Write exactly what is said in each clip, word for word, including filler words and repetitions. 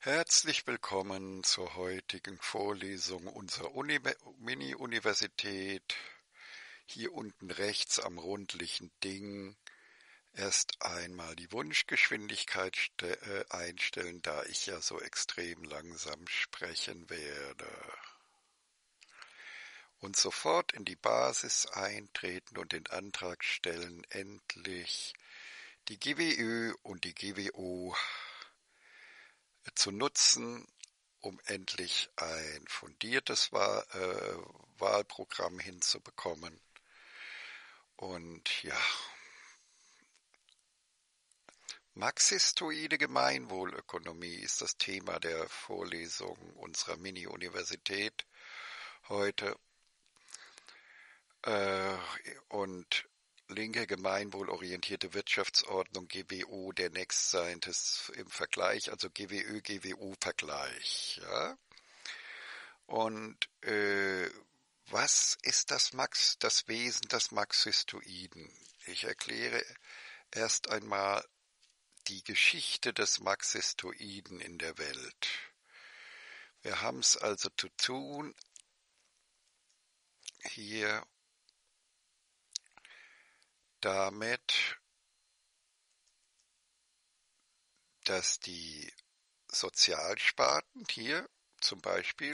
Herzlich willkommen zur heutigen Vorlesung unserer Uni Mini-Universität. Hier unten rechts am rundlichen Ding erst einmal die Wunschgeschwindigkeit äh, einstellen, da ich ja so extrem langsam sprechen werde. Und sofort in die Basis eintreten und den Antrag stellen, endlich die G W Ö und die G W O zu nutzen, um endlich ein fundiertes Wahl, äh, Wahlprogramm hinzubekommen. Und ja, marxistoide Gemeinwohlökonomie ist das Thema der Vorlesung unserer Mini-Universität heute. Äh, und linke gemeinwohlorientierte Wirtschaftsordnung G W O, der Next Scientist im Vergleich, also G W Ö, G W O-Vergleich, ja. Und äh, was ist das Max, das Wesen des Marxistoiden? Ich erkläre erst einmal die Geschichte des Marxistoiden in der Welt. Wir haben es also zu tun hier damit, dass die Sozialsparten hier zum Beispiel,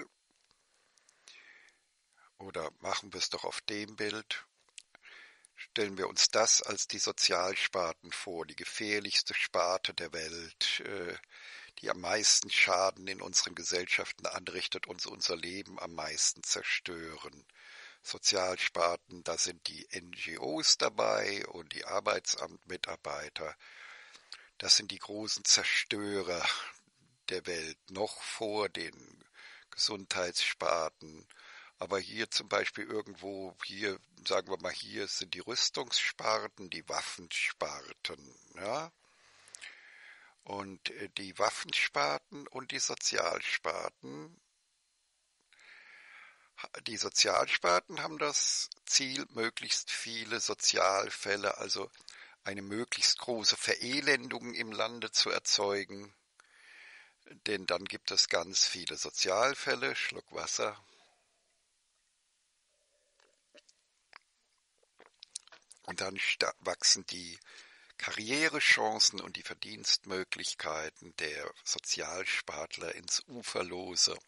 oder machen wir es doch auf dem Bild, stellen wir uns das als die Sozialsparten vor, die gefährlichste Sparte der Welt, die am meisten Schaden in unseren Gesellschaften anrichtet, uns unser Leben am meisten zerstören. Sozialsparten, da sind die N G Os dabei und die Arbeitsamtmitarbeiter. Das sind die großen Zerstörer der Welt, noch vor den Gesundheitssparten. Aber hier zum Beispiel irgendwo, hier, sagen wir mal, hier sind die Rüstungssparten, die Waffensparten, ja. Und die Waffensparten und die Sozialsparten, die Sozialsparten haben das Ziel, möglichst viele Sozialfälle, also eine möglichst große Verelendung im Lande zu erzeugen, denn dann gibt es ganz viele Sozialfälle. Schluck Wasser. Und dann wachsen die Karrierechancen und die Verdienstmöglichkeiten der Sozialspartler ins Uferlose.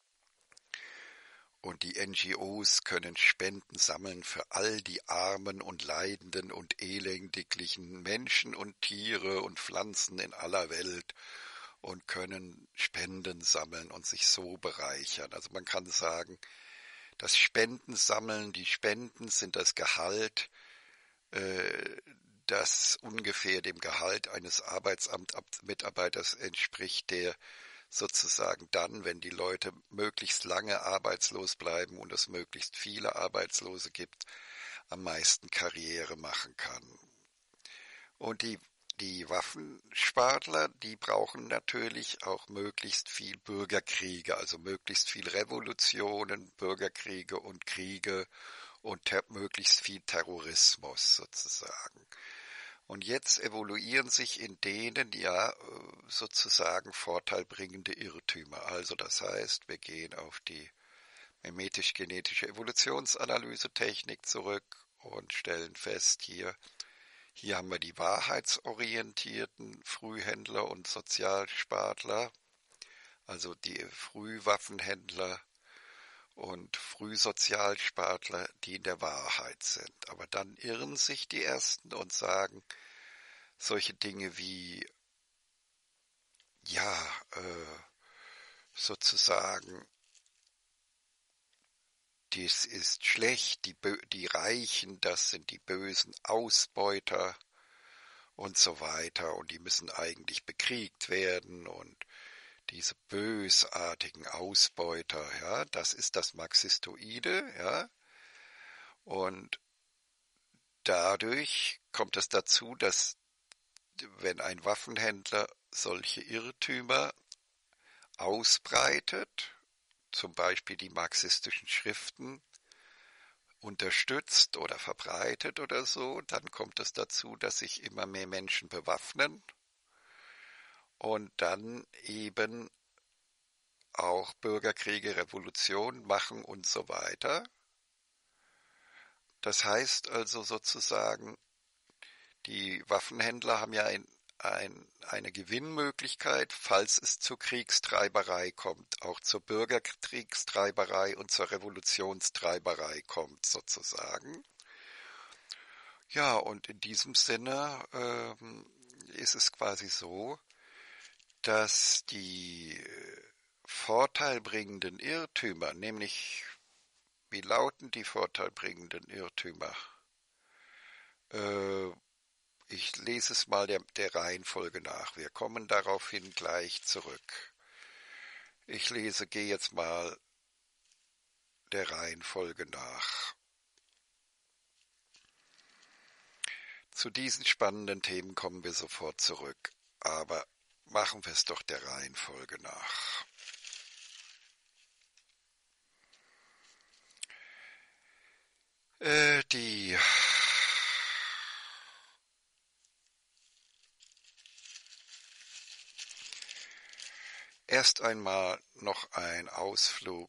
Und die N G Os können Spenden sammeln für all die armen und leidenden und elendiglichen Menschen und Tiere und Pflanzen in aller Welt und können Spenden sammeln und sich so bereichern. Also man kann sagen, das Spendensammeln, die Spenden sind das Gehalt, äh, das ungefähr dem Gehalt eines Arbeitsamtmitarbeiters entspricht, der sozusagen dann, wenn die Leute möglichst lange arbeitslos bleiben und es möglichst viele Arbeitslose gibt, am meisten Karriere machen kann. Und die, die Waffenspartler, die brauchen natürlich auch möglichst viel Bürgerkriege, also möglichst viel Revolutionen, Bürgerkriege und Kriege und ter- möglichst viel Terrorismus sozusagen. Und jetzt evoluieren sich in denen ja sozusagen vorteilbringende Irrtümer. Also das heißt, wir gehen auf die mimetisch-genetische Evolutionsanalyse-Technik zurück und stellen fest, hier, hier haben wir die wahrheitsorientierten Frühhändler und Sozialspartler, also die Frühwaffenhändler und Frühsozialspartler, die in der Wahrheit sind. Aber dann irren sich die Ersten und sagen solche Dinge wie, ja, äh, sozusagen, dies ist schlecht, die, Bö- die Reichen, das sind die bösen Ausbeuter und so weiter und die müssen eigentlich bekriegt werden und diese bösartigen Ausbeuter, ja, das ist das Marxistoide, ja, und dadurch kommt es dazu, dass wenn ein Waffenhändler solche Irrtümer ausbreitet, zum Beispiel die marxistischen Schriften unterstützt oder verbreitet oder so, dann kommt es dazu, dass sich immer mehr Menschen bewaffnen und dann eben auch Bürgerkriege, Revolutionen machen und so weiter. Das heißt also sozusagen, die Waffenhändler haben ja ein, ein, eine Gewinnmöglichkeit, falls es zur Kriegstreiberei kommt, auch zur Bürgerkriegstreiberei und zur Revolutionstreiberei kommt sozusagen. Ja, und in diesem Sinne ähm, ist es quasi so, dass die vorteilbringenden Irrtümer, nämlich, wie lauten die vorteilbringenden Irrtümer? Äh, ich lese es mal der, der Reihenfolge nach. Wir kommen daraufhin gleich zurück. Ich lese, gehe jetzt mal der Reihenfolge nach. Zu diesen spannenden Themen kommen wir sofort zurück, aber machen wir es doch der Reihenfolge nach. Äh, die Erst einmal noch ein Ausflug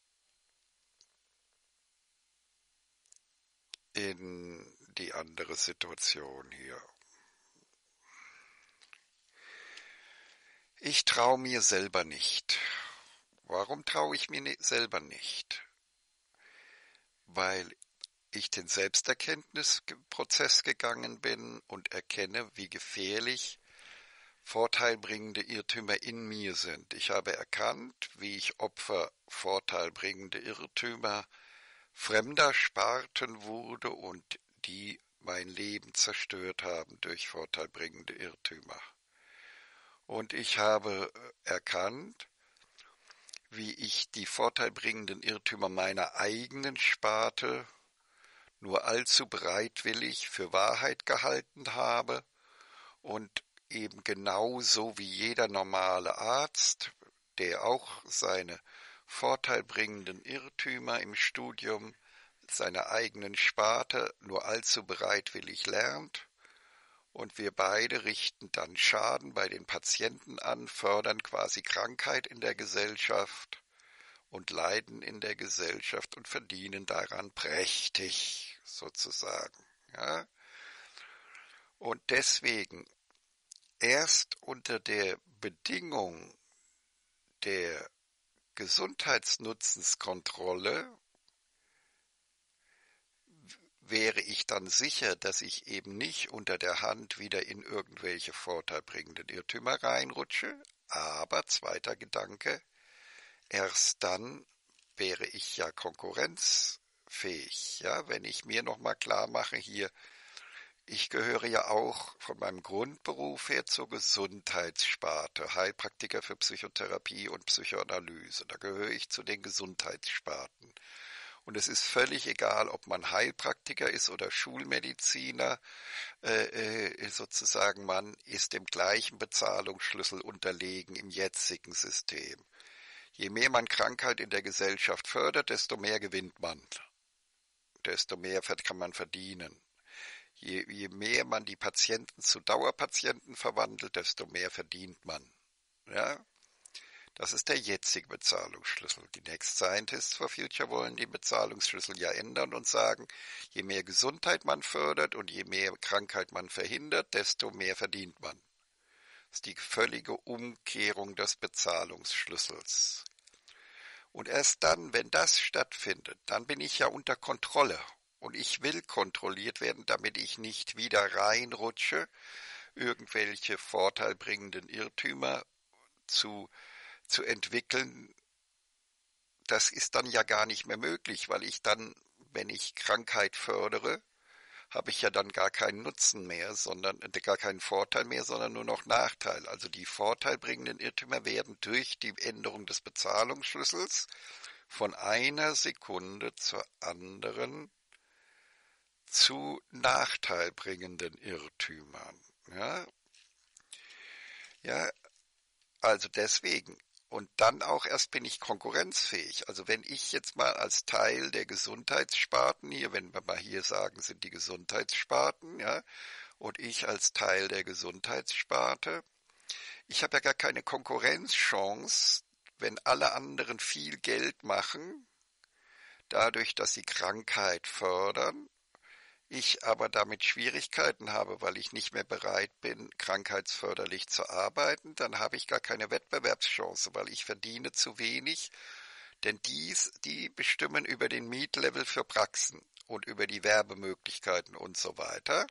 in die andere Situation hier. Ich traue mir selber nicht. Warum traue ich mir selber nicht? Weil ich den Selbsterkenntnisprozess gegangen bin und erkenne, wie gefährlich vorteilbringende Irrtümer in mir sind. Ich habe erkannt, wie ich Opfer vorteilbringende Irrtümer fremder Sparten wurde und die mein Leben zerstört haben durch vorteilbringende Irrtümer. Und ich habe erkannt, wie ich die vorteilbringenden Irrtümer meiner eigenen Sparte nur allzu bereitwillig für Wahrheit gehalten habe und eben genauso wie jeder normale Arzt, der auch seine vorteilbringenden Irrtümer im Studium seiner eigenen Sparte nur allzu bereitwillig lernt, und wir beide richten dann Schaden bei den Patienten an, fördern quasi Krankheit in der Gesellschaft und Leiden in der Gesellschaft und verdienen daran prächtig sozusagen. Ja? Und deswegen erst unter der Bedingung der Gesundheitsnutzenskontrolle wäre ich dann sicher, dass ich eben nicht unter der Hand wieder in irgendwelche vorteilbringenden Irrtümer reinrutsche. Aber, zweiter Gedanke, erst dann wäre ich ja konkurrenzfähig. Ja, wenn ich mir nochmal klar mache, hier, ich gehöre ja auch von meinem Grundberuf her zur Gesundheitssparte, Heilpraktiker für Psychotherapie und Psychoanalyse. Da gehöre ich zu den Gesundheitssparten. Und es ist völlig egal, ob man Heilpraktiker ist oder Schulmediziner, äh, äh, sozusagen, man ist dem gleichen Bezahlungsschlüssel unterlegen im jetzigen System. Je mehr man Krankheit in der Gesellschaft fördert, desto mehr gewinnt man, desto mehr kann man verdienen. Je, je mehr man die Patienten zu Dauerpatienten verwandelt, desto mehr verdient man. Ja? Das ist der jetzige Bezahlungsschlüssel. Die Next Scientists for Future wollen den Bezahlungsschlüssel ja ändern und sagen, je mehr Gesundheit man fördert und je mehr Krankheit man verhindert, desto mehr verdient man. Das ist die völlige Umkehrung des Bezahlungsschlüssels. Und erst dann, wenn das stattfindet, dann bin ich ja unter Kontrolle. Und ich will kontrolliert werden, damit ich nicht wieder reinrutsche, irgendwelche vorteilbringenden Irrtümer zu zu entwickeln. Das ist dann ja gar nicht mehr möglich, weil ich dann, wenn ich Krankheit fördere, habe ich ja dann gar keinen Nutzen mehr, sondern gar keinen Vorteil mehr, sondern nur noch Nachteil. Also die vorteilbringenden Irrtümer werden durch die Änderung des Bezahlungsschlüssels von einer Sekunde zur anderen zu nachteilbringenden Irrtümern. Ja, ja, also deswegen. Und dann auch erst bin ich konkurrenzfähig. Also wenn ich jetzt mal als Teil der Gesundheitssparten hier, wenn wir mal hier sagen, sind die Gesundheitssparten, ja, und ich als Teil der Gesundheitssparte, ich habe ja gar keine Konkurrenzchance, wenn alle anderen viel Geld machen, dadurch, dass sie Krankheit fördern, ich aber damit Schwierigkeiten habe, weil ich nicht mehr bereit bin, krankheitsförderlich zu arbeiten, dann habe ich gar keine Wettbewerbschance, weil ich verdiene zu wenig, denn dies, die bestimmen über den Mietlevel für Praxen und über die Werbemöglichkeiten und so weiter.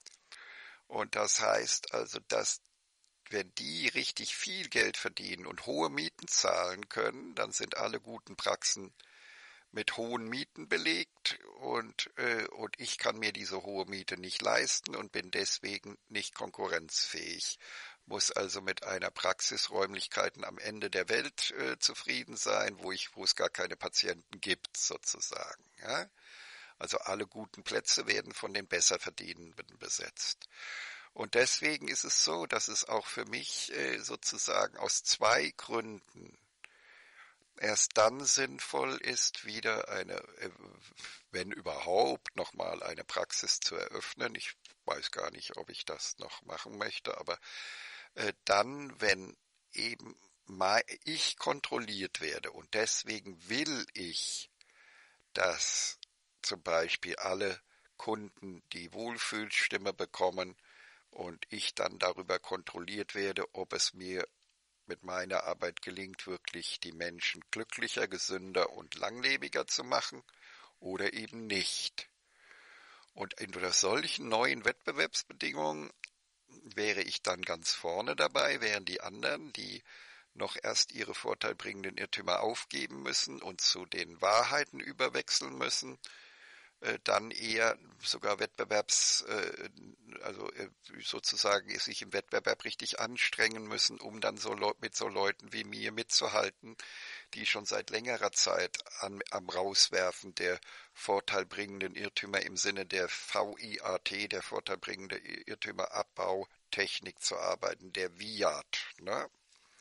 Und das heißt also, dass wenn die richtig viel Geld verdienen und hohe Mieten zahlen können, dann sind alle guten Praxen mit hohen Mieten belegt und, äh, und ich kann mir diese hohe Miete nicht leisten und bin deswegen nicht konkurrenzfähig. Muss also mit einer Praxisräumlichkeiten am Ende der Welt äh, zufrieden sein, wo ich, wo es gar keine Patienten gibt, sozusagen. Ja? Also alle guten Plätze werden von den Besserverdienenden besetzt. Und deswegen ist es so, dass es auch für mich äh, sozusagen aus zwei Gründen erst dann sinnvoll ist, wieder eine, äh, wenn überhaupt, nochmal eine Praxis zu eröffnen. Ich weiß gar nicht, ob ich das noch machen möchte, aber äh, dann, wenn eben ich kontrolliert werde und deswegen will ich, dass zum Beispiel alle Kunden die Wohlfühlstimme bekommen und ich dann darüber kontrolliert werde, ob es mir mit meiner Arbeit gelingt, wirklich die Menschen glücklicher, gesünder und langlebiger zu machen oder eben nicht. Und unter solchen neuen Wettbewerbsbedingungen wäre ich dann ganz vorne dabei, während die anderen, die noch erst ihre vorteilbringenden Irrtümer aufgeben müssen und zu den Wahrheiten überwechseln müssen, dann eher sogar Wettbewerbs, also sozusagen sich im Wettbewerb richtig anstrengen müssen, um dann so mit so Leuten wie mir mitzuhalten, die schon seit längerer Zeit an, am Rauswerfen der vorteilbringenden Irrtümer im Sinne der V I A T, der vorteilbringende Irrtümerabbau-Technik zu arbeiten, der V I A T. Ne?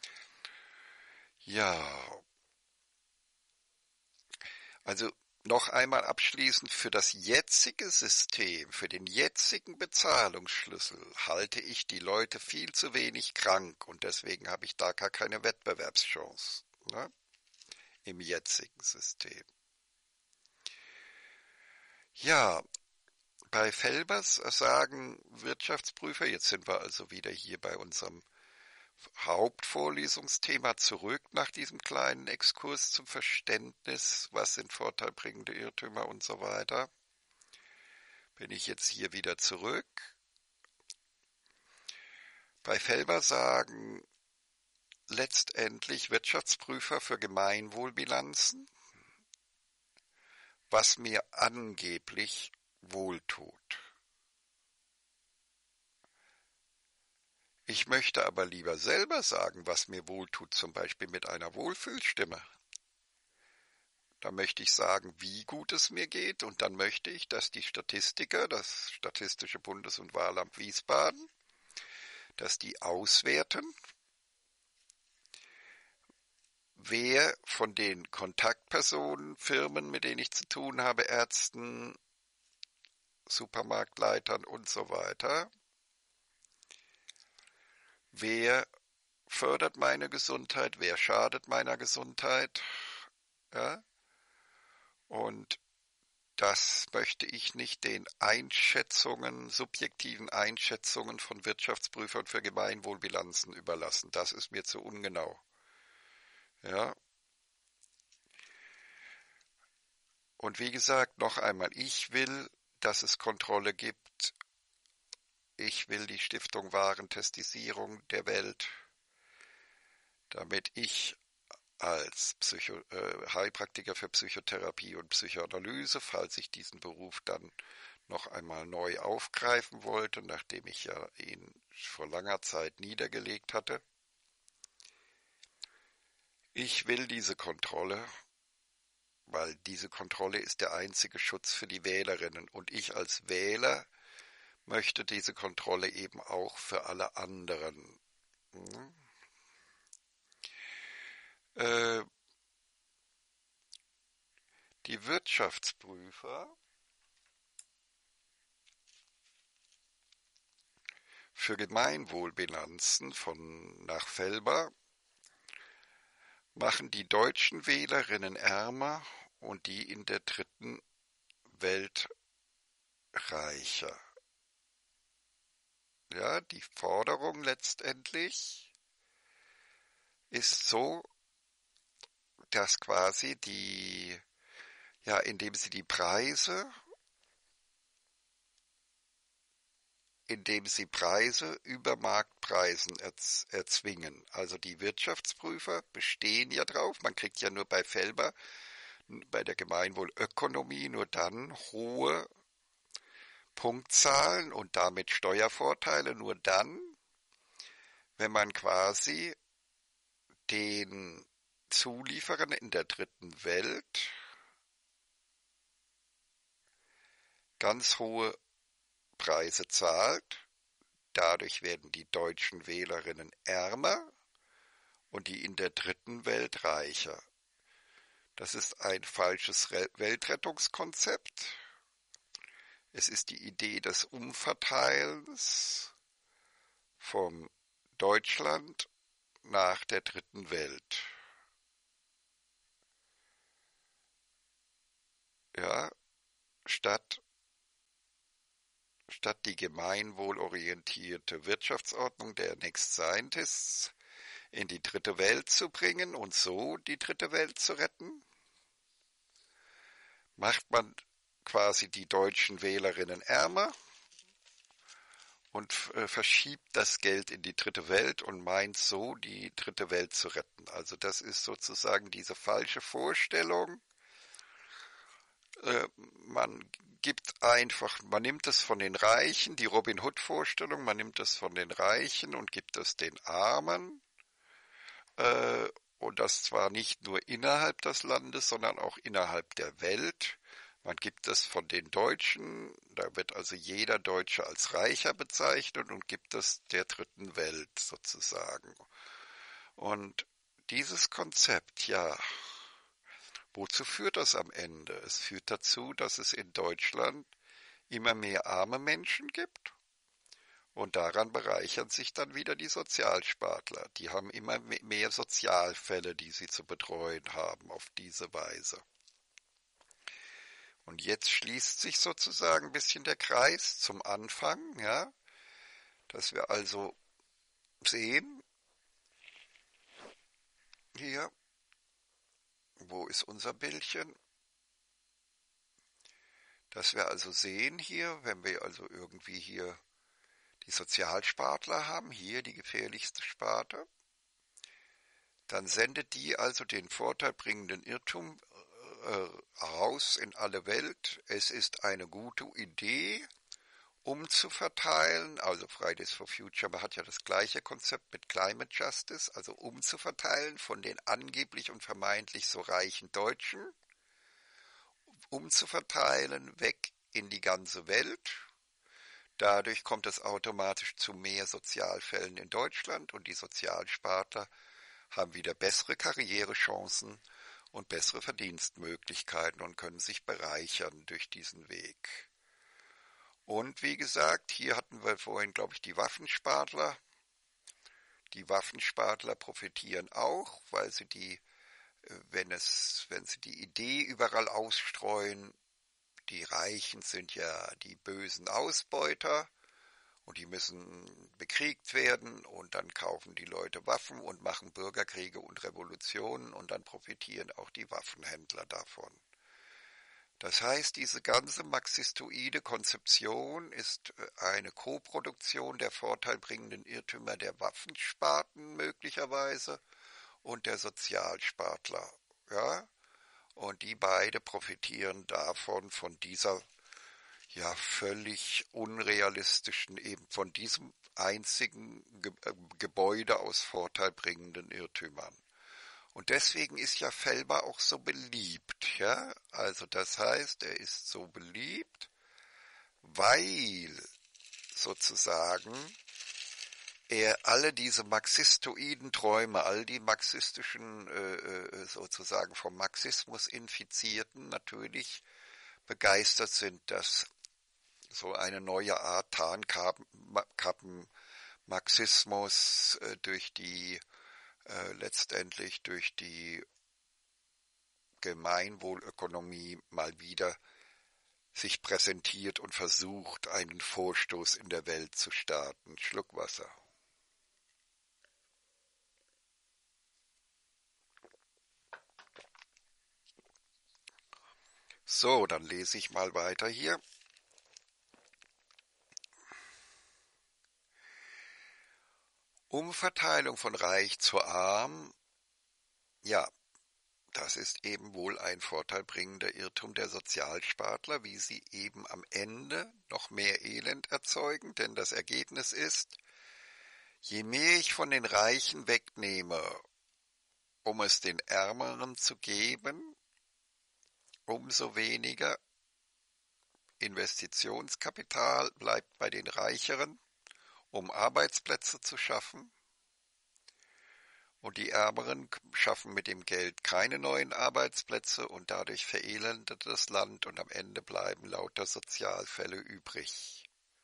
Ja, also noch einmal abschließend, für das jetzige System, für den jetzigen Bezahlungsschlüssel halte ich die Leute viel zu wenig krank und deswegen habe ich da gar keine Wettbewerbschance, ne, im jetzigen System. Ja, bei Felbers sagen Wirtschaftsprüfer, jetzt sind wir also wieder hier bei unserem Hauptvorlesungsthema zurück nach diesem kleinen Exkurs zum Verständnis, was sind vorteilbringende Irrtümer und so weiter. Bin ich jetzt hier wieder zurück. Bei Felber sagen letztendlich Wirtschaftsprüfer für Gemeinwohlbilanzen, was mir angeblich wohltut. Ich möchte aber lieber selber sagen, was mir wohltut, zum Beispiel mit einer Wohlfühlstimme. Da möchte ich sagen, wie gut es mir geht, und dann möchte ich, dass die Statistiker, das Statistische Bundes- und Wahlamt Wiesbaden, dass die auswerten, wer von den Kontaktpersonen, Firmen, mit denen ich zu tun habe, Ärzten, Supermarktleitern und so weiter, wer fördert meine Gesundheit, wer schadet meiner Gesundheit, ja? Und das möchte ich nicht den Einschätzungen, subjektiven Einschätzungen von Wirtschaftsprüfern für Gemeinwohlbilanzen überlassen. Das ist mir zu ungenau. Ja. Und wie gesagt, noch einmal, ich will, dass es Kontrolle gibt. Ich will die Stiftung Warentestisierung der Welt, damit ich als Psycho, äh, Heilpraktiker für Psychotherapie und Psychoanalyse, falls ich diesen Beruf dann noch einmal neu aufgreifen wollte, nachdem ich ja ihn vor langer Zeit niedergelegt hatte. Ich will diese Kontrolle, weil diese Kontrolle ist der einzige Schutz für die Wählerinnen und ich als Wähler möchte diese Kontrolle eben auch für alle anderen. Hm? Äh, die Wirtschaftsprüfer für Gemeinwohlbilanzen von nach Felber machen die deutschen Wählerinnen ärmer und die in der dritten Welt reicher. Ja, die Forderung letztendlich ist so, dass quasi die, ja, indem sie die Preise, indem sie Preise über Marktpreisen erz, erzwingen. Also die Wirtschaftsprüfer bestehen ja drauf, man kriegt ja nur bei Felber, bei der Gemeinwohlökonomie nur dann hohe Punktzahlen und damit Steuervorteile, nur dann, wenn man quasi den Zulieferern in der dritten Welt ganz hohe Preise zahlt. Dadurch werden die deutschen Wählerinnen ärmer und die in der dritten Welt reicher. Das ist ein falsches Weltrettungskonzept. Es ist die Idee des Umverteilens vom Deutschland nach der dritten Welt. Ja, statt, statt die gemeinwohlorientierte Wirtschaftsordnung der Next Scientists in die dritte Welt zu bringen und so die dritte Welt zu retten, macht man quasi die deutschen Wählerinnen ärmer und äh, verschiebt das Geld in die dritte Welt und meint so, die dritte Welt zu retten. Also das ist sozusagen diese falsche Vorstellung. Äh, man gibt einfach, man nimmt es von den Reichen, die Robin Hood-Vorstellung, man nimmt es von den Reichen und gibt es den Armen. Äh, und das zwar nicht nur innerhalb des Landes, sondern auch innerhalb der Welt. Man gibt es von den Deutschen, da wird also jeder Deutsche als Reicher bezeichnet und gibt es der dritten Welt sozusagen. Und dieses Konzept, ja, wozu führt das am Ende? Es führt dazu, dass es in Deutschland immer mehr arme Menschen gibt. Und daran bereichern sich dann wieder die Sozialspartler. Die haben immer mehr Sozialfälle, die sie zu betreuen haben auf diese Weise. Und jetzt schließt sich sozusagen ein bisschen der Kreis zum Anfang, ja, dass wir also sehen, hier, wo ist unser Bildchen? Dass wir also sehen hier, wenn wir also irgendwie hier die Sozialspartler haben, hier die gefährlichste Sparte, dann sendet die also den vorteilbringenden Irrtum äh, raus in alle Welt. Es ist eine gute Idee, umzuverteilen, also Fridays for Future hat ja das gleiche Konzept mit Climate Justice, also umzuverteilen von den angeblich und vermeintlich so reichen Deutschen, umzuverteilen weg in die ganze Welt. Dadurch kommt es automatisch zu mehr Sozialfällen in Deutschland und die Sozialspartler haben wieder bessere Karrierechancen und bessere Verdienstmöglichkeiten und können sich bereichern durch diesen Weg. Und wie gesagt, hier hatten wir vorhin, glaube ich, die Waffenspartler. Die Waffenspartler profitieren auch, weil sie die, wenn es, wenn sie die Idee überall ausstreuen, die Reichen sind ja die bösen Ausbeuter und die müssen bekriegt werden und dann kaufen die Leute Waffen und machen Bürgerkriege und Revolutionen und dann profitieren auch die Waffenhändler davon. Das heißt, diese ganze marxistoide Konzeption ist eine Koproduktion der vorteilbringenden Irrtümer der Waffensparten möglicherweise und der Sozialspartler, ja, und die beide profitieren davon, von dieser ja völlig unrealistischen, eben von diesem einzigen Ge äh, Gebäude aus vorteilbringenden Irrtümern. Und deswegen ist ja Felber auch so beliebt, ja, also das heißt, er ist so beliebt, weil sozusagen er alle diese marxistoiden Träume, all die marxistischen, äh, sozusagen vom Marxismus Infizierten natürlich begeistert sind, dass so eine neue Art Tarnkappenmarxismus äh, durch die äh, letztendlich durch die Gemeinwohlökonomie mal wieder sich präsentiert und versucht, einen Vorstoß in der Welt zu starten. Schluck Wasser. So, dann lese ich mal weiter hier. Umverteilung von reich zu arm, ja, das ist eben wohl ein vorteilbringender Irrtum der Sozialspartler, wie sie eben am Ende noch mehr Elend erzeugen, denn das Ergebnis ist, je mehr ich von den Reichen wegnehme, um es den Ärmeren zu geben, umso weniger Investitionskapital bleibt bei den Reicheren, um Arbeitsplätze zu schaffen, und die Ärmeren schaffen mit dem Geld keine neuen Arbeitsplätze und dadurch verelendet das Land und am Ende bleiben lauter Sozialfälle übrig.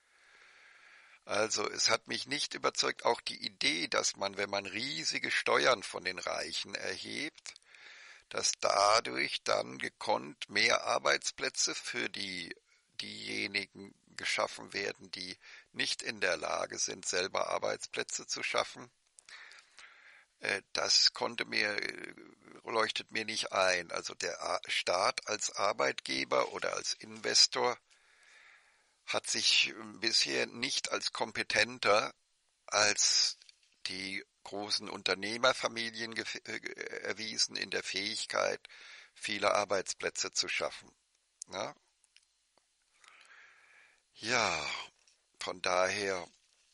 Also es hat mich nicht überzeugt, auch die Idee, dass man, wenn man riesige Steuern von den Reichen erhebt, dass dadurch dann gekonnt mehr Arbeitsplätze für die diejenigen geschaffen werden, die nicht in der Lage sind, selber Arbeitsplätze zu schaffen. Das konnte mir, leuchtet mir nicht ein. Also der Staat als Arbeitgeber oder als Investor hat sich bisher nicht als kompetenter als die großen Unternehmerfamilien erwiesen in der Fähigkeit, viele Arbeitsplätze zu schaffen. Ja, ja, von daher,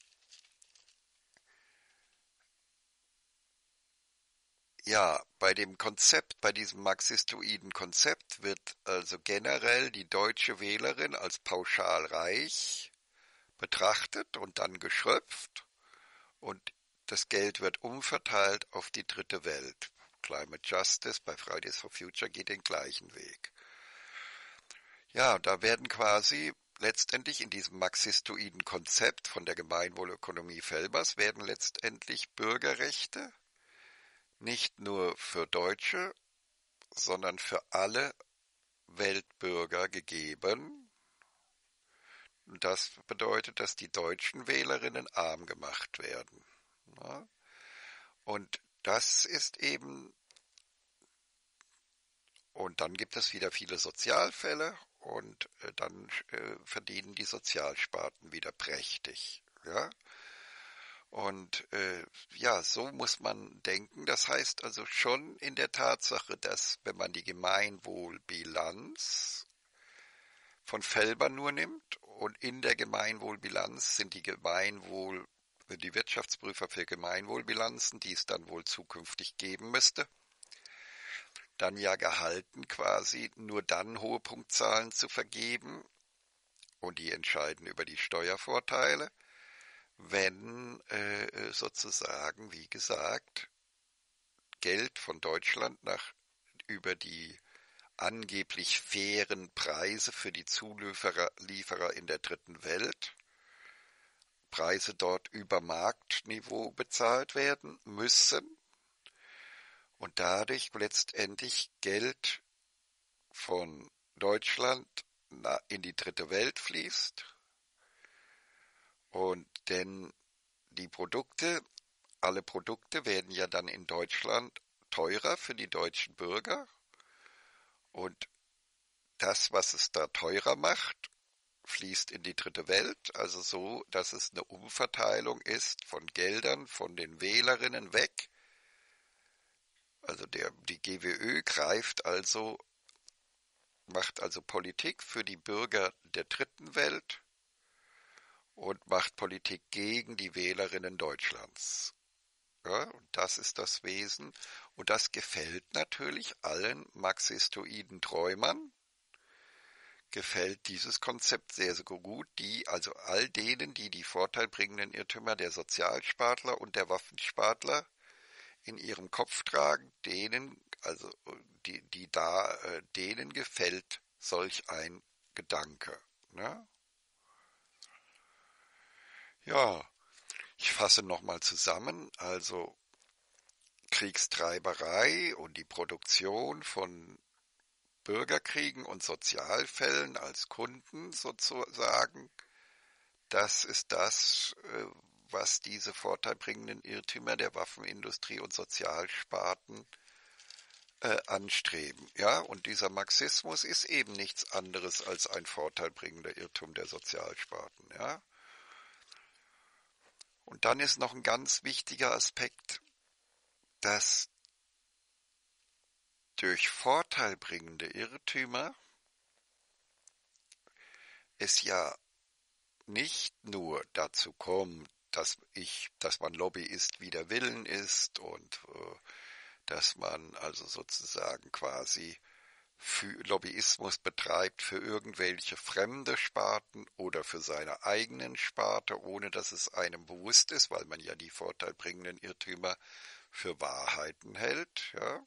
ja, bei dem Konzept, bei diesem marxistoiden Konzept wird also generell die deutsche Wählerin als pauschal reich betrachtet und dann geschröpft und das Geld wird umverteilt auf die dritte Welt. Climate Justice bei Fridays for Future geht den gleichen Weg. Ja, da werden quasi letztendlich in diesem marxistoiden Konzept von der Gemeinwohlökonomie Felbers werden letztendlich Bürgerrechte nicht nur für Deutsche, sondern für alle Weltbürger gegeben. Und das bedeutet, dass die deutschen Wählerinnen arm gemacht werden. Ja? Und das ist eben, und dann gibt es wieder viele Sozialfälle und äh, dann äh, verdienen die Sozialsparten wieder prächtig. Ja? Und äh, ja, so muss man denken. Das heißt also schon in der Tatsache, dass wenn man die Gemeinwohlbilanz von Felber nur nimmt und in der Gemeinwohlbilanz sind die Gemeinwohl, die Wirtschaftsprüfer für Gemeinwohlbilanzen, die es dann wohl zukünftig geben müsste, dann ja gehalten, quasi nur dann hohe Punktzahlen zu vergeben und die entscheiden über die Steuervorteile, wenn äh, sozusagen, wie gesagt, Geld von Deutschland nach über die angeblich fairen Preise für die Zulieferer Lieferer in der dritten Welt, Preise dort über Marktniveau bezahlt werden müssen und dadurch letztendlich Geld von Deutschland in die dritte Welt fließt und denn die Produkte, alle Produkte werden ja dann in Deutschland teurer für die deutschen Bürger und das, was es da teurer macht, fließt in die dritte Welt, also so, dass es eine Umverteilung ist von Geldern von den Wählerinnen weg. Also der, die G W Ö greift also, macht also Politik für die Bürger der dritten Welt und macht Politik gegen die Wählerinnen Deutschlands. Ja, und das ist das Wesen. Und das gefällt natürlich allen marxistoiden Träumern, gefällt dieses Konzept sehr, sehr gut, die, also all denen, die die vorteilbringenden Irrtümer der Sozialspartler und der Waffenspartler in ihrem Kopf tragen, denen, also die, die da, äh, denen gefällt solch ein Gedanke. Ne? Ja, ich fasse nochmal zusammen. Also Kriegstreiberei und die Produktion von Bürgerkriegen und Sozialfällen als Kunden sozusagen, das ist das, äh, was diese vorteilbringenden Irrtümer der Waffenindustrie und Sozialsparten äh, anstreben. Ja, und dieser Marxismus ist eben nichts anderes als ein vorteilbringender Irrtum der Sozialsparten. Ja, und dann ist noch ein ganz wichtiger Aspekt, dass durch vorteilbringende Irrtümer es ja nicht nur dazu kommt, dass ich, dass man Lobbyist wider Willen ist und äh, dass man also sozusagen quasi für Lobbyismus betreibt für irgendwelche fremde Sparten oder für seine eigenen Sparte, ohne dass es einem bewusst ist, weil man ja die vorteilbringenden Irrtümer für Wahrheiten hält, ja,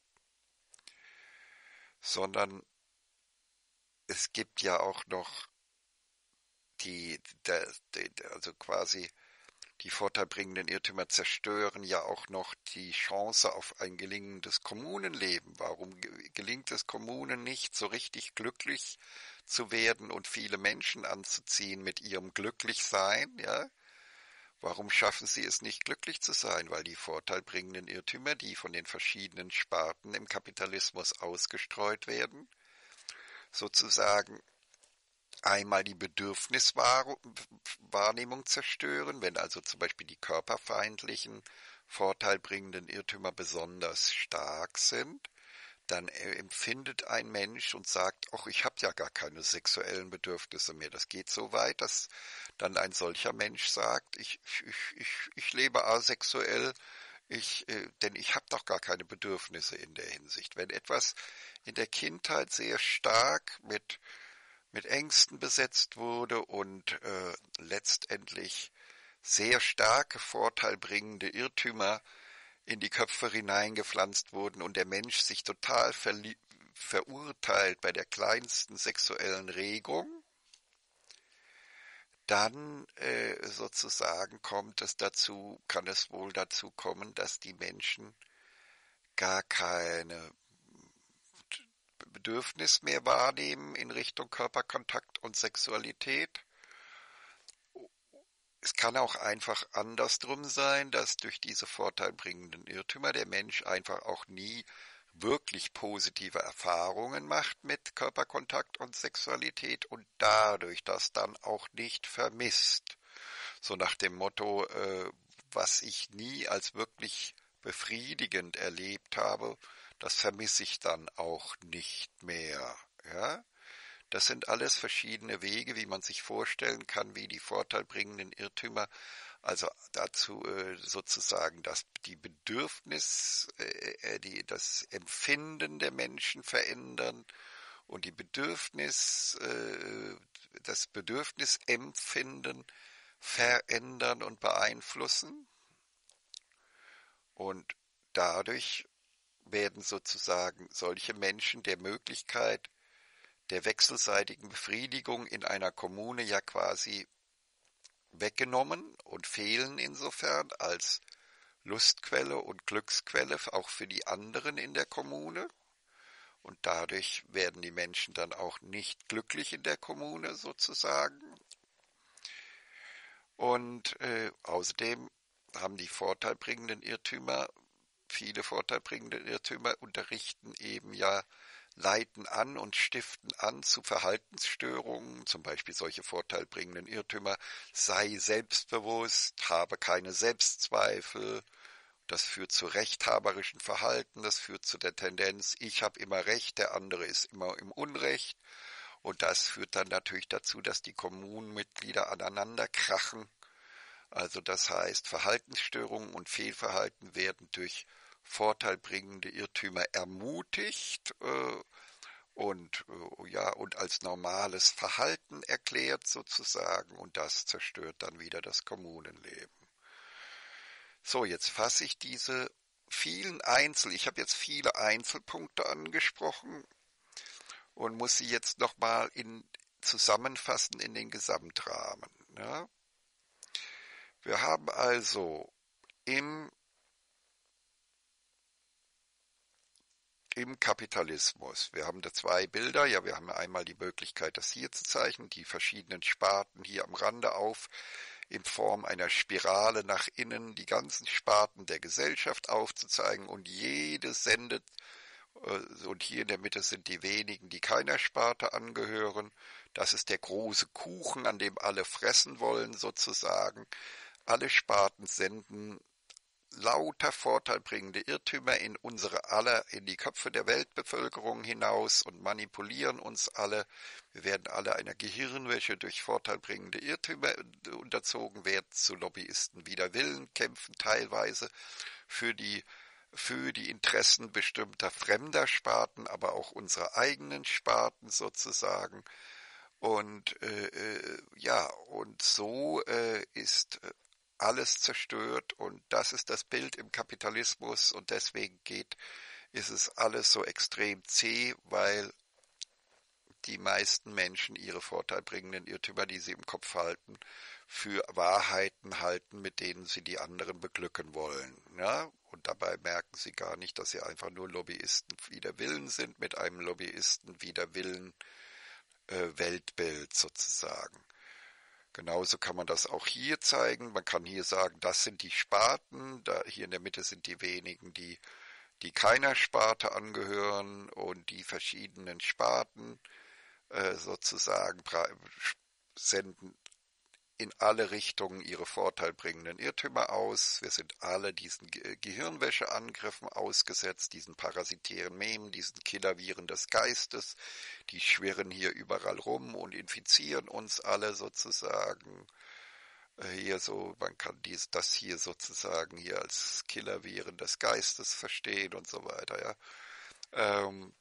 sondern es gibt ja auch noch die, der, der, also quasi die vorteilbringenden Irrtümer zerstören ja auch noch die Chance auf ein gelingendes Kommunenleben. Warum gelingt es Kommunen nicht, so richtig glücklich zu werden und viele Menschen anzuziehen mit ihrem Glücklichsein? Ja? Warum schaffen sie es nicht, glücklich zu sein? Weil die vorteilbringenden Irrtümer, die von den verschiedenen Sparten im Kapitalismus ausgestreut werden, sozusagen einmal die Bedürfniswahrnehmung zerstören, wenn also zum Beispiel die körperfeindlichen, vorteilbringenden Irrtümer besonders stark sind, dann empfindet ein Mensch und sagt, ach, ich habe ja gar keine sexuellen Bedürfnisse mehr. Das geht so weit, dass dann ein solcher Mensch sagt, ich, ich, ich, ich lebe asexuell, ich, äh, denn ich habe doch gar keine Bedürfnisse in der Hinsicht. Wenn etwas in der Kindheit sehr stark mit mit Ängsten besetzt wurde und äh, letztendlich sehr starke vorteilbringende Irrtümer in die Köpfe hineingepflanzt wurden und der Mensch sich total verurteilt bei der kleinsten sexuellen Regung, dann äh, sozusagen kommt es dazu, kann es wohl dazu kommen, dass die Menschen gar keine Bedürfnis mehr wahrnehmen in Richtung Körperkontakt und Sexualität. Es kann auch einfach andersrum sein, dass durch diese vorteilbringenden Irrtümer der Mensch einfach auch nie wirklich positive Erfahrungen macht mit Körperkontakt und Sexualität und dadurch das dann auch nicht vermisst. So nach dem Motto, äh, was ich nie als wirklich befriedigend erlebt habe, das vermisse ich dann auch nicht mehr. Ja? Das sind alles verschiedene Wege, wie man sich vorstellen kann, wie die vorteilbringenden Irrtümer, also dazu äh, sozusagen, dass die Bedürfnis, äh, die, das Empfinden der Menschen verändern und die Bedürfnis, äh, das Bedürfnisempfinden verändern und beeinflussen. Und dadurch werden sozusagen solche Menschen der Möglichkeit der wechselseitigen Befriedigung in einer Kommune ja quasi weggenommen und fehlen insofern als Lustquelle und Glücksquelle auch für die anderen in der Kommune. Und dadurch werden die Menschen dann auch nicht glücklich in der Kommune sozusagen. Und äh, außerdem haben die vorteilbringenden Irrtümer, viele vorteilbringende Irrtümer unterrichten eben ja, leiten an und stiften an zu Verhaltensstörungen, zum Beispiel solche vorteilbringenden Irrtümer, sei selbstbewusst, habe keine Selbstzweifel, das führt zu rechthaberischen Verhalten, das führt zu der Tendenz, ich habe immer Recht, der andere ist immer im Unrecht, und das führt dann natürlich dazu, dass die Kommunenmitglieder aneinander krachen. Also das heißt, Verhaltensstörungen und Fehlverhalten werden durch vorteilbringende Irrtümer ermutigt äh, und äh, ja und als normales Verhalten erklärt sozusagen, und das zerstört dann wieder das Kommunenleben. So, jetzt fasse ich diese vielen Einzel, ich habe jetzt viele Einzelpunkte angesprochen und muss sie jetzt nochmal in zusammenfassen in den Gesamtrahmen. Ja? Wir haben also im im Kapitalismus. Wir haben da zwei Bilder. Ja, wir haben einmal die Möglichkeit, das hier zu zeichnen, die verschiedenen Sparten hier am Rande auf, in Form einer Spirale nach innen, die ganzen Sparten der Gesellschaft aufzuzeigen und jede sendet, äh, und hier in der Mitte sind die wenigen, die keiner Sparte angehören. Das ist der große Kuchen, an dem alle fressen wollen sozusagen. Alle Sparten senden lauter vorteilbringende Irrtümer in unsere aller, in die Köpfe der Weltbevölkerung hinaus und manipulieren uns alle. Wir werden alle einer Gehirnwäsche durch vorteilbringende Irrtümer unterzogen, werden zu Lobbyisten wider Willen, kämpfen teilweise für die für die Interessen bestimmter fremder Sparten, aber auch unserer eigenen Sparten sozusagen. Und äh, äh, ja, und so äh, ist alles zerstört und das ist das Bild im Kapitalismus und deswegen geht, ist es alles so extrem zäh, weil die meisten Menschen ihre vorteilbringenden Irrtümer, die sie im Kopf halten, für Wahrheiten halten, mit denen sie die anderen beglücken wollen. Ja? Und dabei merken sie gar nicht, dass sie einfach nur Lobbyisten wider Willen sind, mit einem Lobbyisten wider Willen äh, Weltbild sozusagen. Genauso kann man das auch hier zeigen. Man kann hier sagen, das sind die Sparten, da hier in der Mitte sind die wenigen, die, die keiner Sparte angehören und die verschiedenen Sparten äh, sozusagen senden in alle Richtungen ihre vorteilbringenden Irrtümer aus. Wir sind alle diesen Ge Gehirnwäscheangriffen ausgesetzt, diesen parasitären Memen, diesen Killerviren des Geistes. Die schwirren hier überall rum und infizieren uns alle sozusagen. Hier so, man kann dies, das hier sozusagen hier als Killerviren des Geistes verstehen und so weiter, ja. Ähm,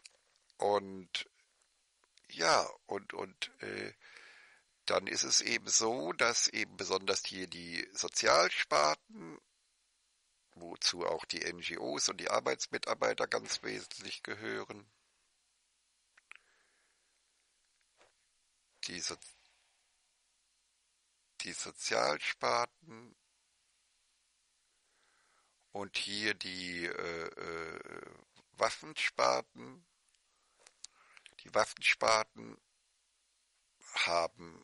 und ja, und, und äh, dann ist es eben so, dass eben besonders hier die Sozialsparten, wozu auch die N G Os und die Arbeitsmitarbeiter ganz wesentlich gehören, die, so die Sozialsparten und hier die äh, äh, Waffensparten. Die Waffensparten haben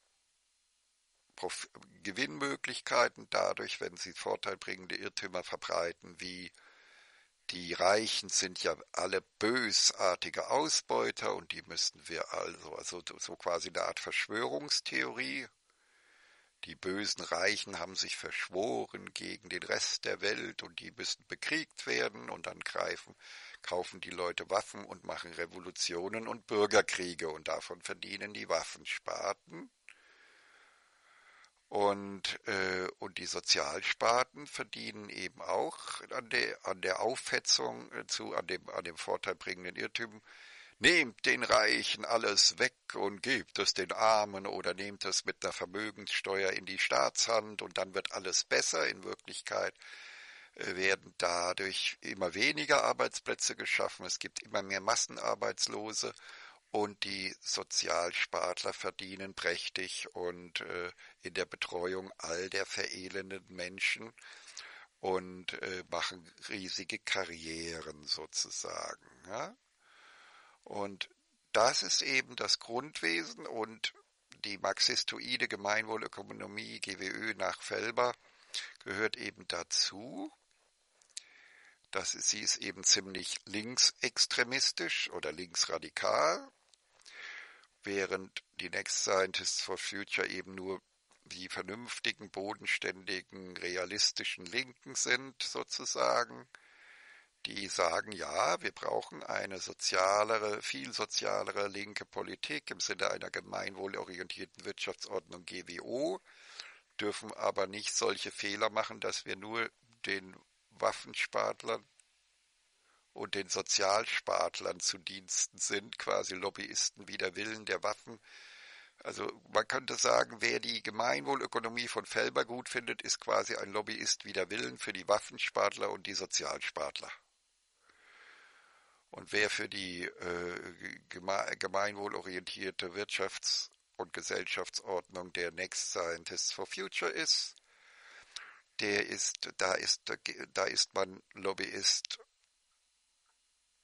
Prof Gewinnmöglichkeiten dadurch, wenn sie vorteilbringende Irrtümer verbreiten, wie die Reichen sind ja alle bösartige Ausbeuter und die müssten wir also, also so quasi eine Art Verschwörungstheorie. Die bösen Reichen haben sich verschworen gegen den Rest der Welt und die müssen bekriegt werden und dann greifen, kaufen die Leute Waffen und machen Revolutionen und Bürgerkriege und davon verdienen die Waffensparten. Und, äh, und die Sozialsparten verdienen eben auch an der, an der Aufhetzung äh, zu, an dem, an dem vorteilbringenden Irrtum. Nehmt den Reichen alles weg und gebt es den Armen oder nehmt es mit einer Vermögenssteuer in die Staatshand und dann wird alles besser. In Wirklichkeit äh, werden dadurch immer weniger Arbeitsplätze geschaffen. Es gibt immer mehr Massenarbeitslose. Und die Sozialspartler verdienen prächtig und äh, in der Betreuung all der verelendeten Menschen und äh, machen riesige Karrieren sozusagen. Ja? Und das ist eben das Grundwesen und die marxistoide Gemeinwohlökonomie, G W Ö nach Felber, gehört eben dazu. Das, sie ist eben ziemlich linksextremistisch oder linksradikal, während die Next Scientists for Future eben nur die vernünftigen, bodenständigen, realistischen Linken sind, sozusagen, die sagen, ja, wir brauchen eine sozialere, viel sozialere linke Politik im Sinne einer gemeinwohlorientierten Wirtschaftsordnung G W O, dürfen aber nicht solche Fehler machen, dass wir nur den Waffenspartlern und den Sozialspartlern zu Diensten sind, quasi Lobbyisten wider Willen der Waffen. Also man könnte sagen, wer die Gemeinwohlökonomie von Felber gut findet, ist quasi ein Lobbyist wider Willen für die Waffenspartler und die Sozialspartler. Und wer für die äh, geme gemeinwohlorientierte Wirtschafts- und Gesellschaftsordnung der Next Scientists for Future ist, der ist, da ist, da ist man Lobbyist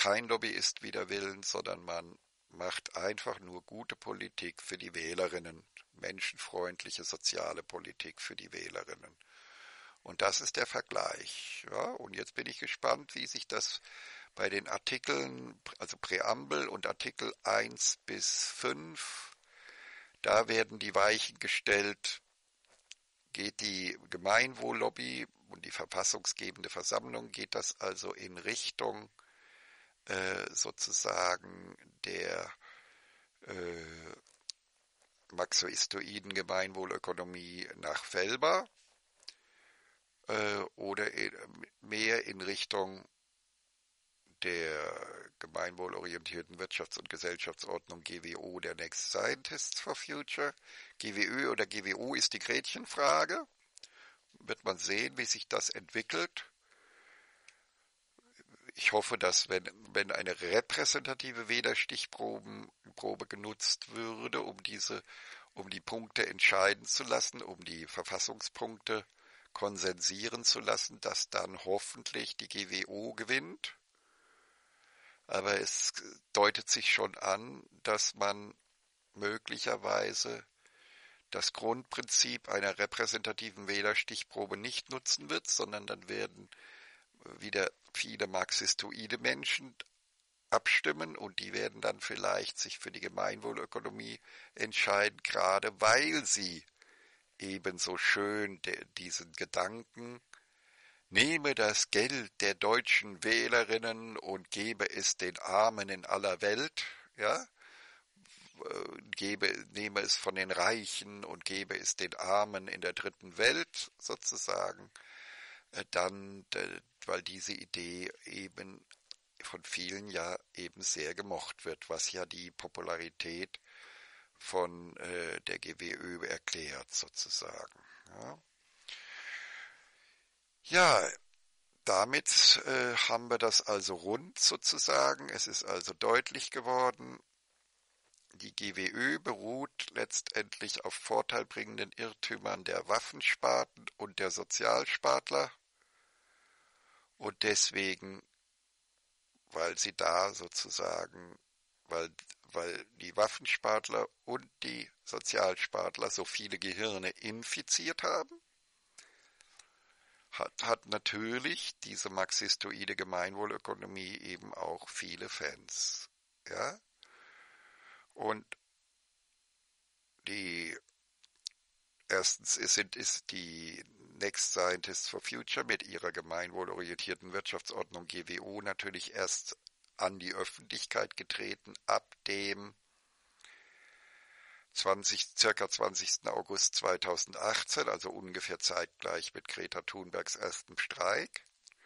kein Lobbyist wider Willen, sondern man macht einfach nur gute Politik für die Wählerinnen, menschenfreundliche soziale Politik für die Wählerinnen. Und das ist der Vergleich. Ja, und jetzt bin ich gespannt, wie sich das bei den Artikeln, also Präambel und Artikel eins bis fünf, da werden die Weichen gestellt, geht die Gemeinwohllobby und die verfassungsgebende Versammlung, geht das also in Richtung äh, sozusagen der äh, marxistoiden Gemeinwohlökonomie nach Felber äh, oder in, mehr in Richtung der gemeinwohlorientierten Wirtschafts- und Gesellschaftsordnung G W O der Next Scientists for Future. G W Ö oder G W O ist die Gretchenfrage. Wird man sehen, wie sich das entwickelt. Ich hoffe, dass wenn, wenn eine repräsentative Wählerstichprobe genutzt würde, um diese, um die Punkte entscheiden zu lassen, um die Verfassungspunkte konsensieren zu lassen, dass dann hoffentlich die G W O gewinnt. Aber es deutet sich schon an, dass man möglicherweise das Grundprinzip einer repräsentativen Wählerstichprobe nicht nutzen wird, sondern dann werden wieder viele marxistoide Menschen abstimmen und die werden dann vielleicht sich für die Gemeinwohlökonomie entscheiden, gerade weil sie ebenso schön de, diesen Gedanken, nehme das Geld der deutschen Wählerinnen und gebe es den Armen in aller Welt, ja, gebe, nehme es von den Reichen und gebe es den Armen in der dritten Welt sozusagen, dann, weil diese Idee eben von vielen ja eben sehr gemocht wird, was ja die Popularität von äh, der G W Ö erklärt sozusagen. Ja, ja damit äh, haben wir das also rund sozusagen. Es ist also deutlich geworden, die G W Ö beruht letztendlich auf vorteilbringenden Irrtümern der Waffensparten und der Sozialspartler und deswegen, weil sie da sozusagen, weil, weil die Waffenspartler und die Sozialspartler so viele Gehirne infiziert haben, hat, hat natürlich diese marxistoide Gemeinwohlökonomie eben auch viele Fans. Ja? Und die erstens sind ist die Next Scientists for Future mit ihrer gemeinwohlorientierten Wirtschaftsordnung G W O natürlich erst an die Öffentlichkeit getreten ab dem zwanzig, circa zwanzigsten August zweitausendachtzehn, also ungefähr zeitgleich mit Greta Thunbergs erstem Streik.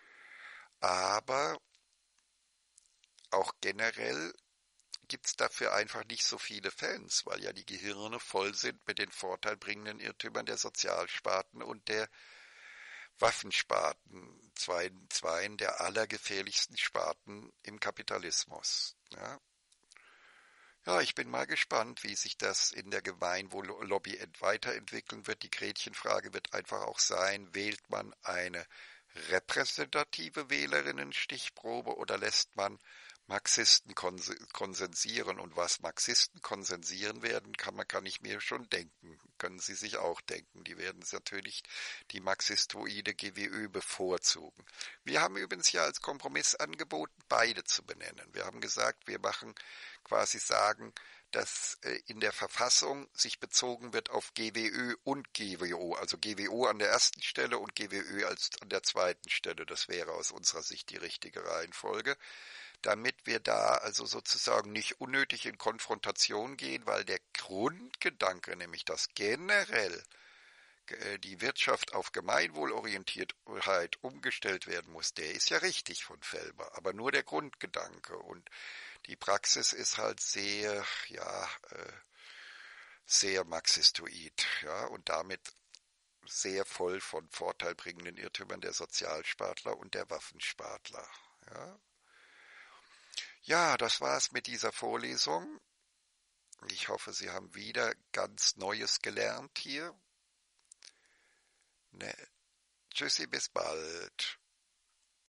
Aber auch generell gibt es dafür einfach nicht so viele Fans, weil ja die Gehirne voll sind mit den vorteilbringenden Irrtümern der Sozialsparten und der Waffensparten, zwei, zweien der allergefährlichsten Sparten im Kapitalismus. Ja. Ja, ich bin mal gespannt, wie sich das in der Gemeinwohl-Lobby weiterentwickeln wird. Die Gretchenfrage wird einfach auch sein, wählt man eine repräsentative Wählerinnenstichprobe oder lässt man Marxisten konsensieren? Und was Marxisten konsensieren werden, kann man kann ich mir schon denken. Können Sie sich auch denken. Die werden natürlich die marxistoide G W Ö bevorzugen. Wir haben übrigens ja als Kompromiss angeboten, beide zu benennen. Wir haben gesagt, wir machen quasi sagen, dass in der Verfassung sich bezogen wird auf G W Ö und G W O, also G W O an der ersten Stelle und G W Ö als an der zweiten Stelle. Das wäre aus unserer Sicht die richtige Reihenfolge, damit wir da also sozusagen nicht unnötig in Konfrontation gehen, weil der Grundgedanke, nämlich dass generell die Wirtschaft auf Gemeinwohlorientiertheit umgestellt werden muss, der ist ja richtig von Felber, aber nur der Grundgedanke und die Praxis ist halt sehr, ja, äh, sehr marxistoid, ja, und damit sehr voll von vorteilbringenden Irrtümern der Sozialspartler und der Waffenspartler, ja. Ja, das war's mit dieser Vorlesung. Ich hoffe, Sie haben wieder ganz Neues gelernt hier. Ne. Tschüssi, bis bald.